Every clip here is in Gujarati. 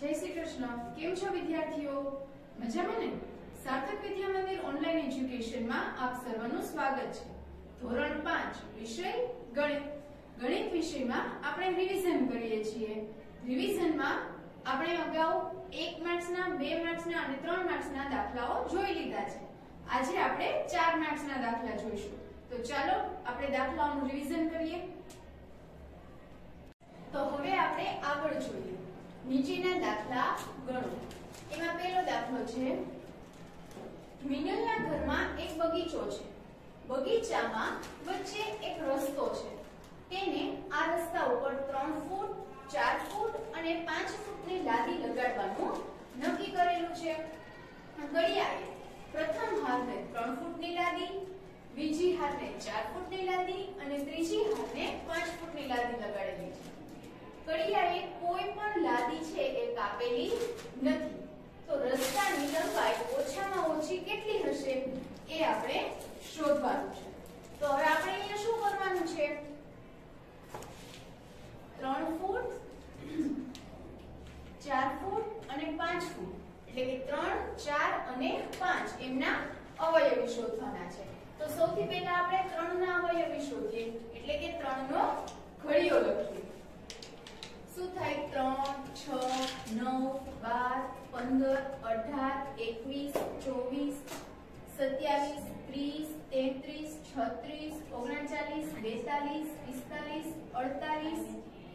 जय श्री कृष्ण। केम छो विद्यार्थीओ? मजामां ने? सार्थक विद्या मंदिर ऑनलाइन एज्युकेशन में आप सर्वનું સ્વાગત છે। ધોરણ 5 વિષય ગણિત। ગણિત વિષયમાં આપણે રિવિઝન કરીએ છીએ। રિવિઝનમાં આપણે અગાઉ 1 માર્ક્સના 2 માર્ક્સના અને 3 માર્ક્સના દાખલાઓ જોઈ લીધા છે। આજે આપણે 4 માર્ક્સના દાખલા જોઈશું। તો ચાલો આપણે દાખલાઓનું રિવિઝન કરીએ। તો હવે આપણે આગળ જોઈએ। નીચેના દાખલા ગણો। એમાં પહેલો દાખલો છે મિનલના ઘરમાં એક બગીચો છે। બગીચામાં વચ્ચે એક રસ્તો છે। તેને આ રસ્તા ઉપર 3 ફૂટ 4 ફૂટ અને 5 ફૂટની લાદી લગાડવાનું નક્કી કરેલું છે। ઘડિયાળે પ્રથમ હાથે 3 ફૂટની લાદી, બીજી હાથે 4 ફૂટની લાદી અને ત્રીજી હાથે 5 ફૂટની લાદી લગાડેલી છે। ઘડિયાળે કોઈ પણ લાદી છે એ કાપેલી નથી। તો રસ્તાની લંબાઈ ઓછામાં ઓછી કેટલી હશે એ આપણે શોધવાનું છે। તો હવે આપણે અહીંયા શું કરવાનું છે? 3 ફૂટ 4 ફૂટ અને 5 ફૂટ એટલે કે 3 4 અને 5 એમના અવયવી શોધવાના છે। તો સૌથી પહેલા આપણે 3 ના અવયવી શોધીએ એટલે કે 3 નો ઘડિયો લખીએ। શું થાય? 3 6 9 12 15 18 21 27 30 33 36 39 42 45 48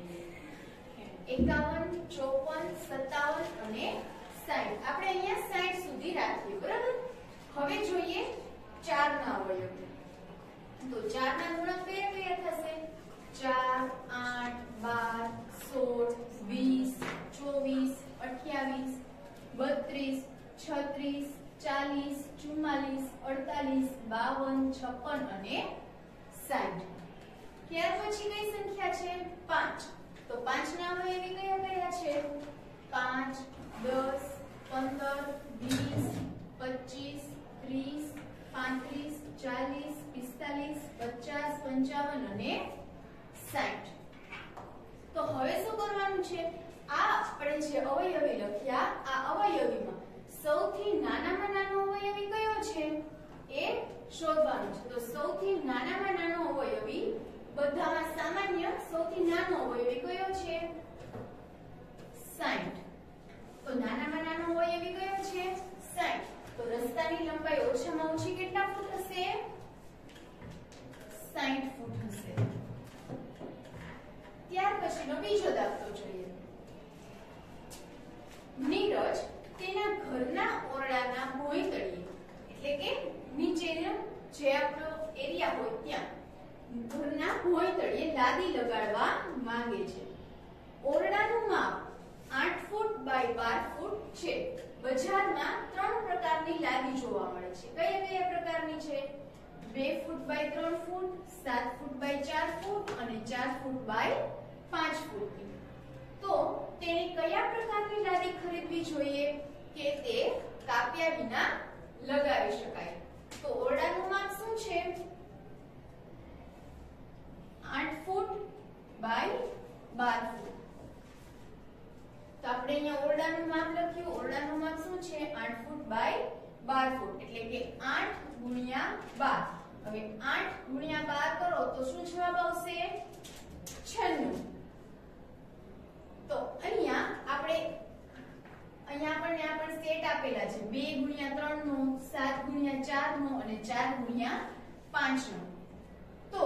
51 54 57 અને 60। આપણે અહીંયા 60 સુધી રાખીએ, બરાબર। હવે જોઈએ 4 ના અવયવી। તો 4 ના ગુણક કયા કયા થશે? 4 8 12 16 20 24 28 36 40 44 48 52 અને 60। ત્યાર પછી કઈ સંખ્યા છે? 5। તો 5 ના અવયવી કયા કયા છે? 5 10 15 20 25 30 35 40 45 50 55 અને 60। તો હવે શું કરવાનું છે? આ આપણે જે અવયવી લખ્યા આ અવયવીમાં સૌથી નાનામાં નાનો અવયવી કયો છે એ શોધવાનું છે। તો સૌથી નાનામાં નાનો અવયવી બધામાં સામાન્ય સૌથી નાનો અવયવી કયો છે? 60। તો નાનામાં નાનો અવયવી કયો છે? 60। તો રસ્તાની લંબાઈ ઓછામાં ઓછી કેટલા ફૂટ હશે? 60 ફૂટ હશે। ત્યાર પછીનો બીજો દાખલો જોઈએ। નીરજ તેના ઘરના ઓરડાના ભોંયતળિયે એટલે કે નીચેનો જે આપણો એરિયા હોય ત્યાં ઘરના ભોંયતળિયે લાદી લગાડવા માંગે છે। ઓરડાનું માપ 8 ફૂટ બાય 12 ફૂટ છે। બજારમાં 3 પ્રકારની લાદી જોવા મળે છે। કયા કયા પ્રકારની છે? 2 foot by 3 foot, 7 foot by 4 ફૂટ અને 4 ફૂટ બાય 5 ફૂટની। તો તેને કયા પ્રકારની લાદી ખરીદવી જોઈએ કે તે કાપ્યા વિના લગાવી શકાય? તો ઓરડાનું માપ શું છે? 8 ફૂટ બાય 12 ફૂટ। તો આપણે અહીંયા ઓરડાનું માપ લખ્યું। ઓરડાનું માપ શું છે? 8 ફૂટ બાય 12 ફૂટ એટલે કે 8 ગુણ્યા 12। હવે 8 ગુણ્યા 12 કરો તો શું જવાબ આવશે? 96। તો અહીંયા આપણને સેટ આપેલા છે 2 ગુણ્યા 3 નો, 7 ગુણ્યા 4 નો અને 4 ગુણ્યા 5 નો। તો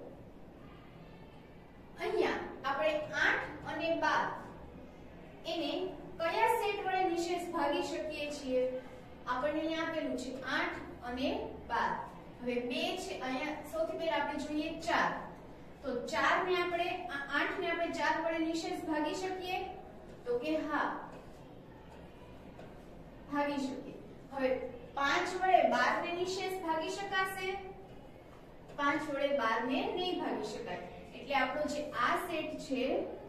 અહીંયા આપણે 8 અને 12 એને કયા સેટ વડે નિશેષ ભાગી શકીએ છીએ? આપણને અહીંયા આપેલું છે 8 અને 12। હવે 2 છે અહીંયા સૌથી પહેલા આપણે જોઈએ 4। તો 4 ને આપણે 8 ને આપણે 4 વડે નિશેષ ભાગી શકીએ? તો કે હા, ભાગી શકીએ। હવે 5 વડે 12 ને નિશેષ ભાગી શકાશે? 5 વડે 12 ને નહીં ભાગી શકાય એટલે આપણો જે આ સેટ છે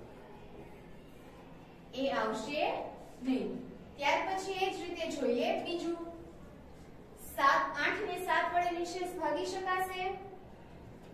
એ આવશે નહીં। ત્યાર પછી એ જ રીતે જોઈએ બીજું 8 ને 7 વડે નિશેષ ભાગી શકાશે?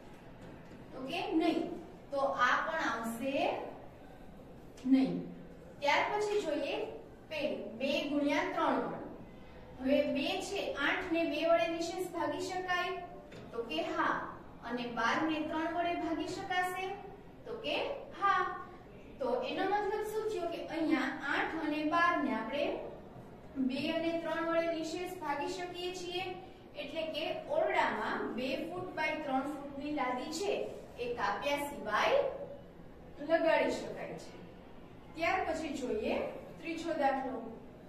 તો કે નહીં, તો આ પણ આવશે નહીં। ત્યાર પછી જોઈએ પેલું 2 ગુણ્યા 3 વાળું. હવે 2 છે 8 ને 2 વડે નિશેષ ભાગી શકાય તો કે હા, અને 12 ને 3 વડે ભાગી શકાશે તો કે હા. તો એનો મતલબ શું થયો કે અહીંયા 8 અને 12 ને આપણે 2 અને 3 વડે નિશેષ ભાગી શકીએ છીએ, એટલે કે ઓરડામાં 2 ફૂટ બાય 3 ફૂટની લાદી છે એ કાપ્યા સિવાય લગાડી શકાય છે. ત્યાર પછી જોઈએ ત્રીજો દાખલો.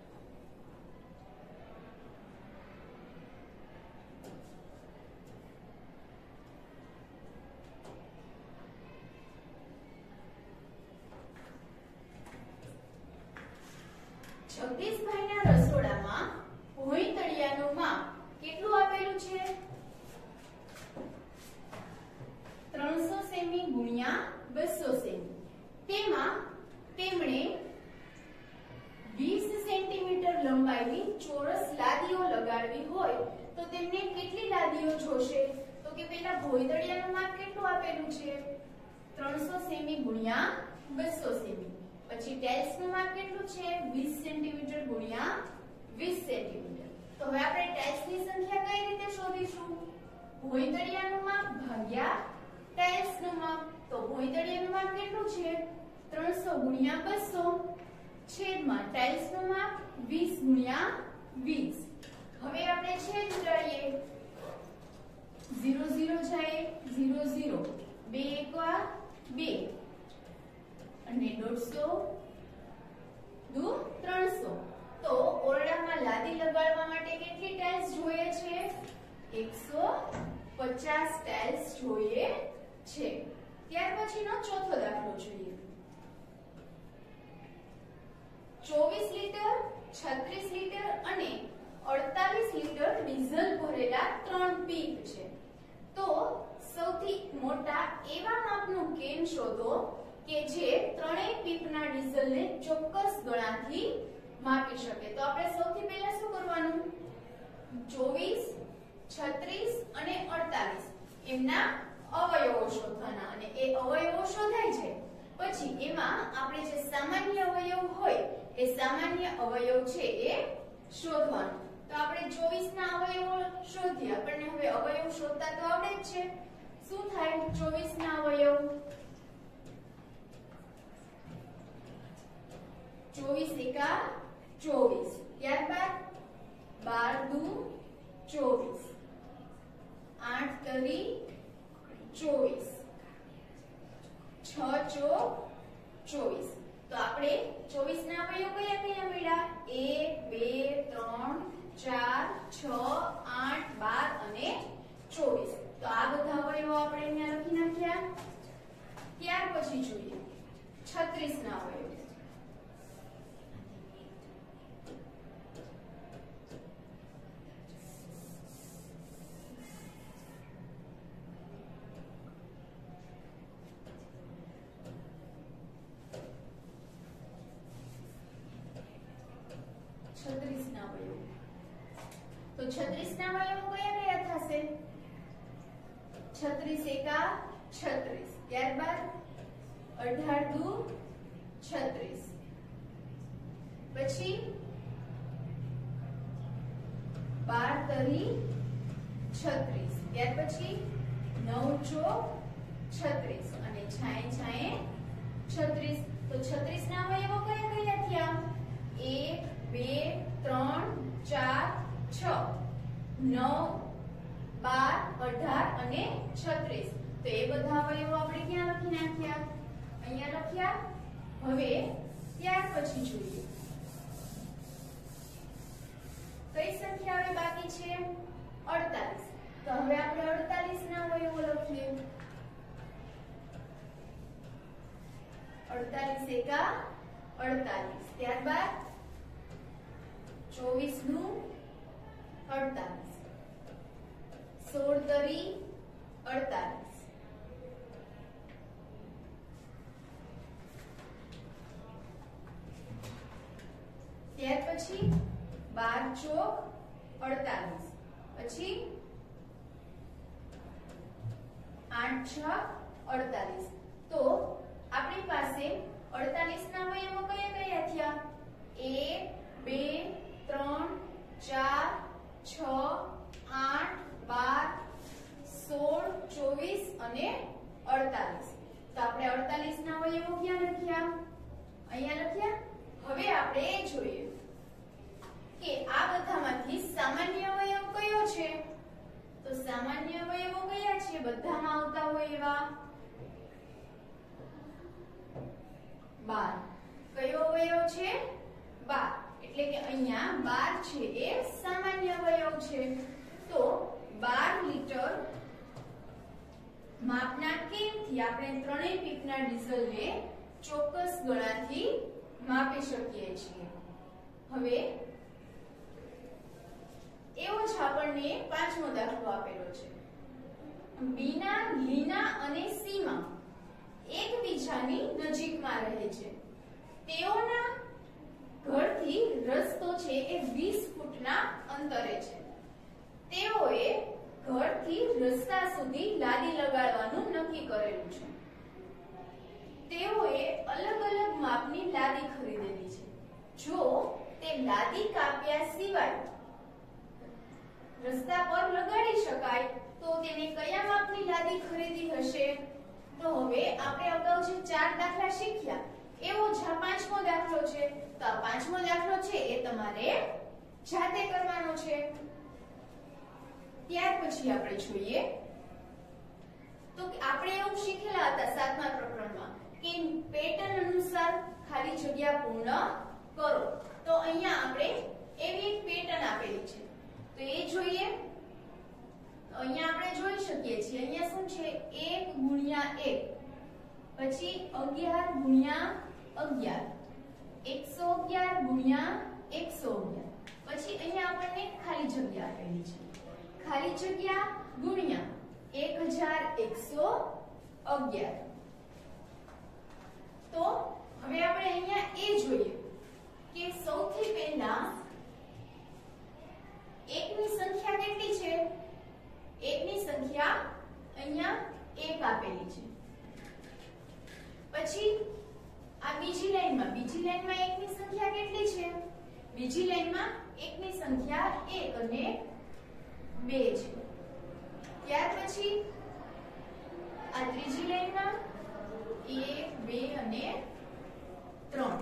જગદીશભાઈના રસોડામાં ભોંયતળિયાનું માપ કેટલું આપેલું છે? 300 સેમી ગુણ્યા 200 સેમી. તેમાં તેમણે 20 સેન્ટીમીટર લંબાઈની ચોરસ લાદીઓ લગાડવી હોય તો તેમને કેટલી લાદીઓ જોશે? તો કે પેલા ભોંયતળિયાનું માપ કેટલું આપેલું છે? 300 સેમી ગુણ્યા 200 સેમી. પછી ટાઇલ્સનું માપ કેટલું છે? 20 સેન્ટીમીટર ગુણ્યા 20 સેન્ટીમીટર. તો હવે આપણે ટાઇલ્સની સંખ્યા કઈ રીતે શોધીશું? ભોંયતળિયાનું માપ ભાગ્યા ટાઇલ્સનું માપ. તો ભોંયતળિયાનું માપ કેટલું છે? 300 ગુણ્યા 200 છેદમાં ટાઇલ્સનું માપ 20 ગુણ્યા 20. હવે આપણે છેદ ઉડાડીએ. 0 0 જાય 0 0, 2 એકવા 2 અને 150 દુ 300. તો ઓરડામાં લાદી લગાડવા માટે કેટલી ટાઇલ્સ જોઈએ છે? 150 ટાઇલ્સ જોઈએ છે. ત્યાર પછીનો ચોથો દાખલો જોઈએ. 24 લીટર, 36 લીટર અને 48 લીટર ડીઝલ ભરેલા 3 પીપ છે. તો સૌથી મોટા એવા માપનું કેન શોધો કે જે ત્રણેય પીપના ડીઝલને ચોક્કસ ગણાથી માપી શકે. તો આપણે સૌથી પહેલા શું કરવાનું? 24, 36 અને 48 એમના અવયવો શોધવાના, અને એ અવયવો શોધાય છે પછી એમાં આપણે જે સામાન્ય અવયવ હોય એ સામાન્ય અવયવ છે એ શોધવાનું. તો આપણે 24 ના અવયવો શોધીએ. આપણને હવે અવયવ શોધતા તો આવડે જ છે. શું થાય 24 ના અવયવ? 24 એકા 24, ત્યારબાદ 12 દુ 24, 8 તરી 24, 6 ચોક 24. તો આપણે 24 ના અવયવ કયા કયા મળ્યા? 1 2 3 4 6 8 12 અને 24. તો આ બધા અવયવો આપણે અહીંયા લખી નાખ્યા. ત્યાર પછી જોઈએ 36 ના અવયવ. તો 36 ના અવયવો કયા કયા થશે? 36 એકા 36, ત્યારબાદ 18 દુ 36, પછી 12 તરી 36, ત્યાર પછી 9 ચોક 36 અને 6 6 36. તો 36 ના અવયવો કયા કયા થયા? 1 2 3 4 6 9 12 18 અને 36. તો એ બધા અવયવો આપણે ક્યાં લખી નાખ્યા? અહીંયા લખ્યા. હવે ત્યાર પછી જોઈએ કઈ સંખ્યા હવે બાકી છે? 48. તો હવે આપણે 48 ના અવયવો લખીએ. 48 એકા 48, ત્યારબાદ 24 દુ 48, 16 તરી 48, ત્યાર પછી 12 ચોક 48, પછી 8 6 48. તો આપણી પાસે 48 ના અવયવો કયા કયા અહીંયા લખ્યા. હવે આપણે એ જોઈએ કે આ બધામાંથી સામાન્ય અવયવ કયો છે. તો સામાન્ય અવયવો કયા છે? બધામાં આવતા હોય એવા 12. કયો અવયવ છે? 12. એટલે કે અહીંયા 12 છે એ સામાન્ય અવયવ છે. તો 12 લીટર માપના કેનથી આપણે ત્રણેય પીપના ડીઝલને ચોક્કસ ગણાથી માપી શકીએ છીએ. હવે એવો જ આપણને પાંચમો દાખલો આપેલો છે. બીના, લીના અને સીમા એકબીજાની નજીકમાં રહે છે. તેઓના ઘરથી રસ્તો છે એ 20 ફૂટના અંતરે છે. તેઓએ ઘરથી રસ્તા સુધી લાદી લગાડવાનું નક્કી કરેલું છે. તેઓએ અલગ અલગ માપની લાદી ખરીદેલી છે. જો તે લાદી કાપ્યા સિવાય રસ્તા પર લગાડી શકાય તો તેને કયા માપની લાદી ખરીદી હશે? તો હવે આપણે અગાઉ જે 4 દાખલા શીખ્યા એવો જ આ પાંચમો દાખલો છે. તો આ પાંચમો દાખલો છે એ તમારે જાતે કરવાનો છે. ત્યાર પછી આપણે જોઈએ તો આપણે એવું શીખેલા હતા 7મા પ્રકરણમાં કે પેટર્ન અનુસાર ખાલી જગ્યા પૂર્ણ કરો. તો અહીંયા આપણે એવી એક પેટર્ન આપેલી છે તો એ જોઈએ. અહીંયા આપણે જોઈ શકીએ છીએ અહીંયા શું છે 1 ગુણ્યા 1 પછી 11 ગુણ્યા 11 111 ગુણ્યા 111 પછી અહીંયા આપણને ખાલી જગ્યા આપેલી છે. ખાલી જગ્યા ગુણ્યા 1111. તો હવે આપણે અહીંયા એ જોઈએ કે સૌથી પહેલા એકની સંખ્યા કેટલી છે? એકની સંખ્યા અહીંયા 1 આપેલી છે. પછી આ બીજી લાઈનમાં એકની સંખ્યા કેટલી છે? બીજી લાઈનમાં એકની સંખ્યા 1 અને 2 છે. ત્યાર પછી આ ત્રીજી લાઈનમાં 1 2 અને 3.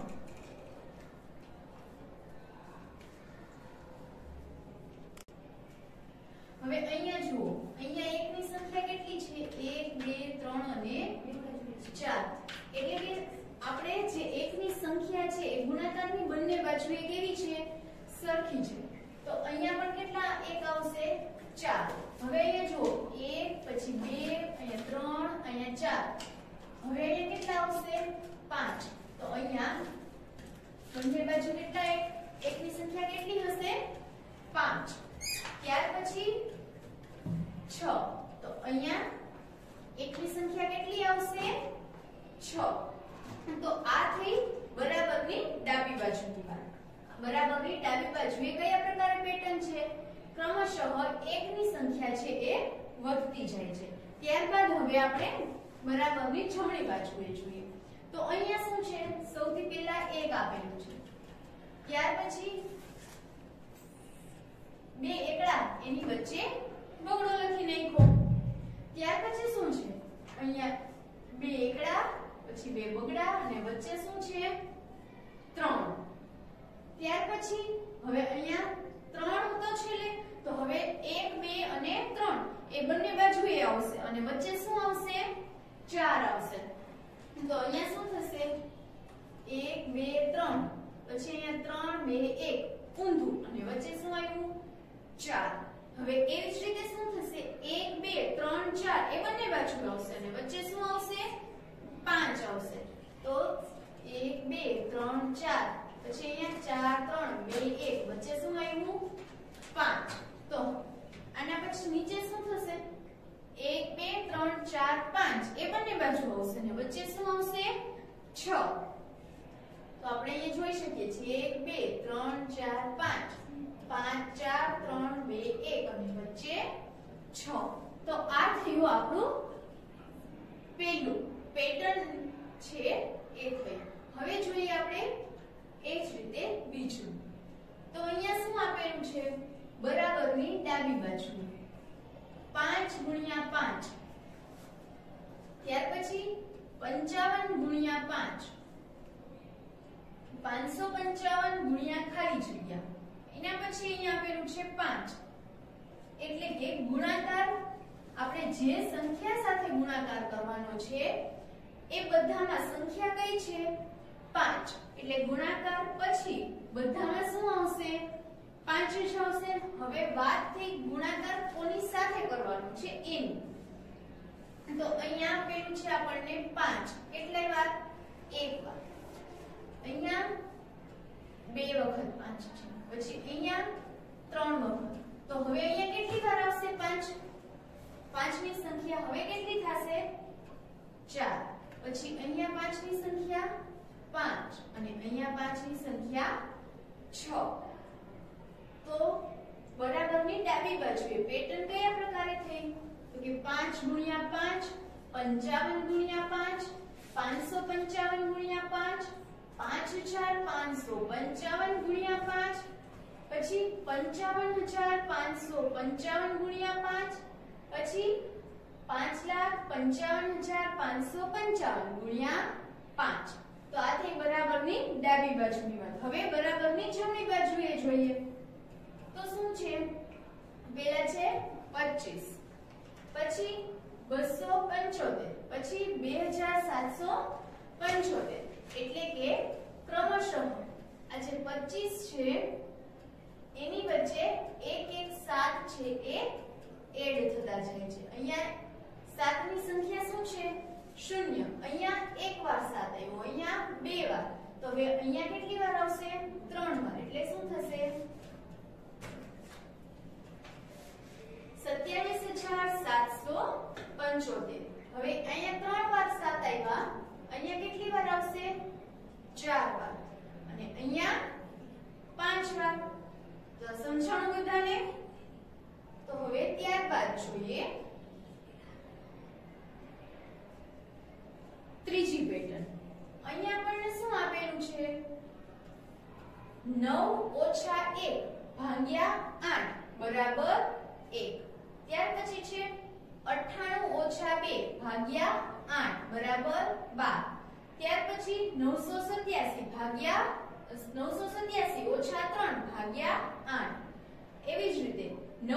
હવે અહીંયા જુઓ અહીંયા એકની સંખ્યા કેટલી છે? 1 2 3 અને 4. એટલે કે આપણે જે એકની સંખ્યા છે એ ગુણાકારની બંને બાજુએ કેવી છે? સરખી છે. તો અહીંયા પણ કેટલા એક આવશે? 4. હવે અહીંયા જુઓ 1 પછી 2 અહીંયા 3 અહીંયા 4. હવે અહીંયા કેટલા આવશે? 5. તો અહીંયા બંને બાજુ કેટલા એકની સંખ્યા કેટલી હશે? 5. ત્યાર પછી 6. તો અહીંયા એકની સંખ્યા કેટલી આવશે? 6. તો આ થઈ બરાબરની ડાબી બાજુની વાત. બરાબરની ડાબી બાજુએ કયા પ્રકારે પેટર્ન છે? ક્રમશઃ એકની સંખ્યા છે એ વધતી જાય છે. ત્યારબાદ હવે આપણે બરાબરની જમણી બાજુએ જોઈએ. તો અહીંયા શું છે? સૌથી પહેલા 1 આપેલું છે. ત્યાર પછી 2 એકડા એની વચ્ચે બગડો લખી નાખ્યો. ત્યાર પછી શું છે? અહીંયા 2 એકડા પછી 2 બગડા અને વચ્ચે શું છે? 3. ત્યાર પછી હવે અહીંયા 3 તો છે લે તો હવે 1 2 અને 3 એ બંને બાજુએ આવશે અને વચ્ચે શું આવશે? 4 આવશે. તો અહીંયા શું થશે? 1 2 3 પછી અહીંયા 3 2 1 ઊંધું અને વચ્ચે શું આવ્યું? 4. હવે એવી જ રીતે શું થશે? 1 2 3 4 એ બંને બાજુ આવશે અને વચ્ચે શું આવશે? 5 આવશે. તો 1 2 3 4 પછી અહીંયા 4 3 2 1 વચ્ચે શું આવ્યું? 5. તો આના પછી નીચે શું થશે? 1 2 3 4 5 એ બંને બાજુ આવશે અને વચ્ચે શું આવશે? 6. તો આપણે અહીંયા જોઈ શકીએ છીએ 1 2 3 4 5 5 4 3 2 1 અને વચ્ચે 6. તો આ થયું આપણું પહેલું પેટર્ન છે એ થઈ. હવે જોઈએ આપણે એ જ રીતે બીજું. તો અહીંયા શું આપેલું છે? બરાબરની ડાબી બાજુ 5 ગુણ્યા 5. ત્યાર પછી 55 ગુણ્યા 5. 555 ગુણ્યા ખાલી જગ્યા, એના પછી અહીંયા આપેલું છે 5, એટલે કે ગુણાકાર આપણે જે સંખ્યા સાથે ગુણાકાર કરવાનો છે એ બધામાં સંખ્યા કઈ છે 5, એટલે ગુણાકાર પછી બધામાં શું આવશે 5 જ આવશે. હવે વાત થઈ ગુણાકાર કોની સાથે કરવાનો છે એની, તો અહીંયા આપેલું છે આપણને 5, કેટલી વાર 1 વાર, અહીંયા 2 વખત 5 છે, પછી અહીંયા 3 વખત, તો હવે અહીંયા કેટલી વાર આવશે 5, 5 ની સંખ્યા હવે કેટલી થશે 4, પછી અહીંયા 5 ની સંખ્યા 5 અને અહીંયા 5 ની સંખ્યા 6. તો બરાબરની ડાબી બાજુએ પેટર્ન કયા પ્રકારે થઈ, તો કે 5 ગુણ્યા 5, 55 ગુણ્યા 5, 555 ગુણ્યા 5, 54555 ગુણ્યા 5, પછી 55555 ગુણ્યા 5, પછી 5,55,555 ગુણ્યા 5. તો આ થઈ બરાબરની ડાબી બાજુની વાત. હવે બરાબરની જમણી બાજુએ જોઈએ તો શું છે, પેલા છે 25, પછી 275, પછી 2775, એટલે કે ક્રમશઃ આ જે 25 છે એની વચ્ચે એક 7 છે એ એડ થતા જાય છે. અહીંયા 7 ની સંખ્યા શું છે 0, અહીંયા એક વાર 7 આવ્યો, અહીંયા 2 વાર, તો હવે અહીંયા કેટલી વાર આવશે 3 વાર, એટલે શું થશે 27,775. હવે અહીંયા 3 વાર 7 આવ્યા, અહીંયા કેટલી વાર આવશે 4 વાર, અને અહીંયા 5 વાર. તો સમજાણું બધાને? તો હવે ત્યારબાદ જોઈએ ત્રીજી પેટર્ન. અહીંયા આપણને શું આપેલું છે 9 - 1 ભાગ્યા 8 બરાબર 1. ત્યાર પછી છે 98 - 2 ભાગ્યા 8 બરાબર 12. ત્યાર પછી 987 ભાગ્યા 3 ભાગ્યા 8. એવી જ રીતે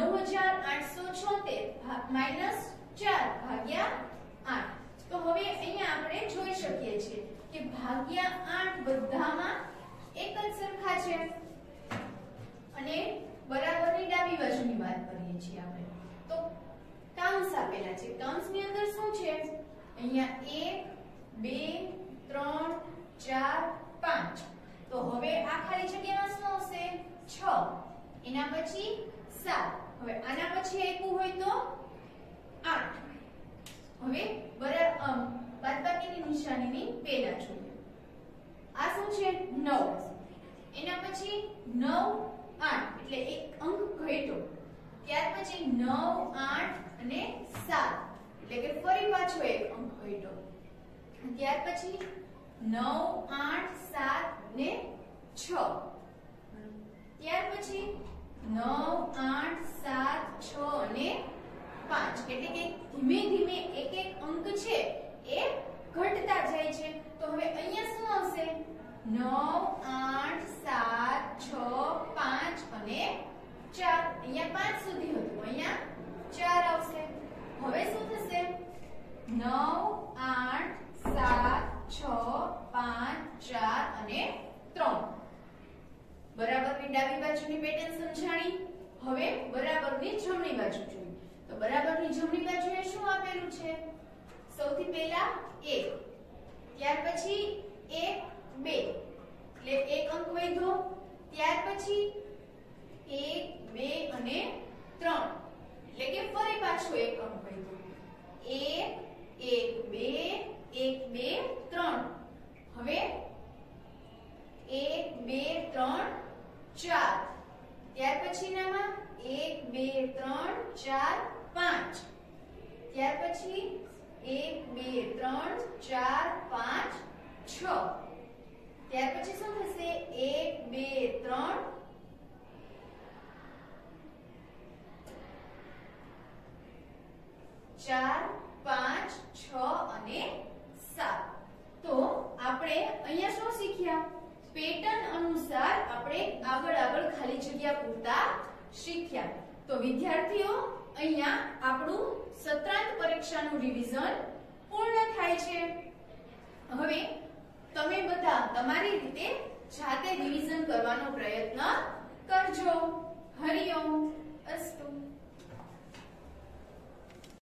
9876 માઈનસ 4 ભાગ્યા 8. તો હવે અહીંયા આપણે જોઈ શકીએ છીએ કે ભાગ્યા 8 બધામાં એક જ સરખા છે, અને બરાબરની ડાબી બાજુની વાત કરીએ છીએ આપણે. તો કૌંસ આપેલા છે, કૌંસની અંદર શું છે અહીંયા 1 2 3 4 5. તો હવે આ ખાલી જગ્યામાં શું આવશે 6, એના પછી 7, હવે આના પછી આપ્યું હોય તો 8. હવે બાદબાકીની નિશાનીની પહેલા જોઈએ. આ શું છે 9, એના પછી 9 8, એટલે એક અંક ઘટ્યો. ત્યાર પછી 9 8 અને 7, એટલે કે ફરી પાછો એક અંક ઘટ્યો. ત્યાર પછી 9 8 7 ને 6. ત્યાર પછી 9 8 7 6 અને 5, એટલે કે ધીમે ધીમે એક એક અંક છે એ ઘટતા જાય છે. તો હવે અહીંયા શું આવશે 9 8 7 6 5 અને 4. અહીંયા 5 સુધી હતું, અહીંયા 4 આવશે. હવે શું થશે 9 8 7 6 5 4 અને 3. બરાબરની ડાબી બાજુની પેટર્ન સમજાણી. હવે બરાબરની જમણી બાજુ જોઈએ. તો બરાબરની જમણી બાજુએ શું આપેલું છે, સૌથી પહેલા 1, ત્યાર પછી 1 2, એટલે એક અંક વધ્યો. ત્યાર પછી 1 2 અને 3, એટલે કે ફરી પાછો એક અંક વધ્યો. 1 1 2 1 2 3. હવે 1 2 3 4. ત્યાર પછીનામાં 1 2 3 4 5. ત્યાર પછી 1 2 3 4 5 6. ત્યાર પછી શું થશે 1 2 3 4 5 6 અને 7. તો આપણે અહીંયા શું શીખ્યા, પેટર્ન અનુસાર આપણે આગળ ખાલી જગ્યા પૂરતા શીખ્યા. તો વિદ્યાર્થીઓ અહીંયા આપણું સત્રાંત પરીક્ષાનું રિવિઝન પૂર્ણ થાય છે. હવે તમે બધા તમારી રીતે જાતે રિવિઝન કરવાનો પ્રયત્ન કરજો. હરિઓમ અસ્તુ.